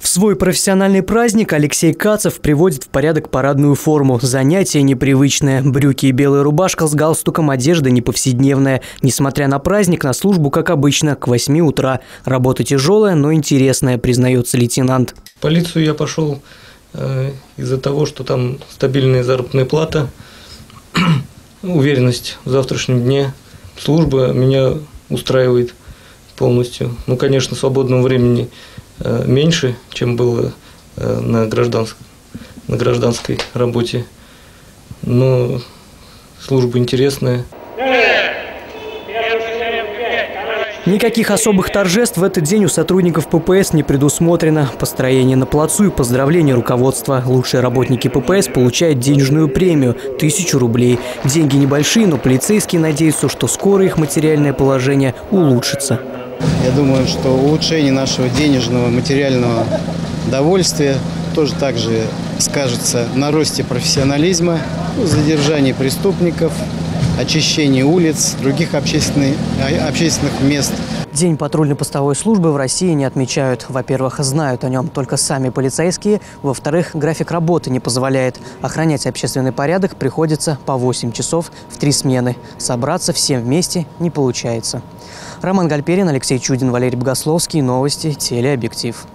В свой профессиональный праздник Алексей Кацев приводит в порядок парадную форму. Занятие непривычное. Брюки и белая рубашка с галстуком, одежда не повседневная. Несмотря на праздник, на службу, как обычно, к 8 утра. Работа тяжелая, но интересная, признается лейтенант. В полицию я пошел из-за того, что там стабильная заработная плата, уверенность в завтрашнем дне. Служба меня устраивает полностью. Ну, конечно, свободного времени меньше, чем было на гражданской работе, но служба интересная. Никаких особых торжеств в этот день у сотрудников ППС не предусмотрено. Построение на плацу и поздравление руководства. Лучшие работники ППС получают денежную премию – 1000 рублей. Деньги небольшие, но полицейские надеются, что скоро их материальное положение улучшится. Я думаю, что улучшение нашего денежного, материального довольствия тоже также скажется на росте профессионализма, задержании преступников, очищении улиц, других общественных мест. День патрульно-постовой службы в России не отмечают. Во-первых, знают о нем только сами полицейские. Во-вторых, график работы не позволяет. Охранять общественный порядок приходится по 8 часов в 3 смены. Собраться всем вместе не получается. Роман Гальперин, Алексей Чудин, Валерий Богословский. Новости. Телеобъектив.